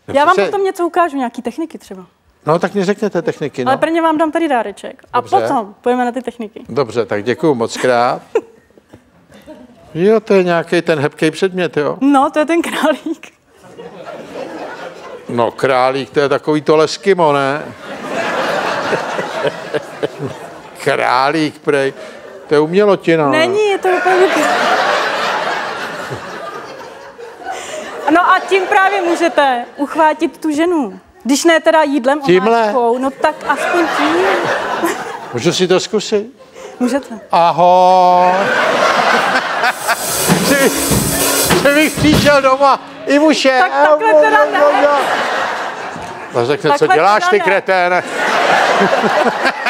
Já vám potom něco ukážu, nějaký techniky třeba. No, tak mi řekněte techniky, no. Ale prvně vám dám tady dáreček. A Dobře. potom půjdeme na ty techniky. Dobře, tak děkuju moc krát. Jo, to je nějaký ten hebký předmět, jo? No, to je ten králík. No, králík, to je takový to Eskimo, ne? Králík, prej. To je umělotina. Není, je to úplně... No a tím právě můžete uchvátit tu ženu. Když ne teda jídlem, omáčkou, no tak aspoň tím. Můžu si to zkusit? Můžete. Ahoj. Že bych přišel doma i muše. Tak takhle teda ne. A řekne, co děláš ty kreténe?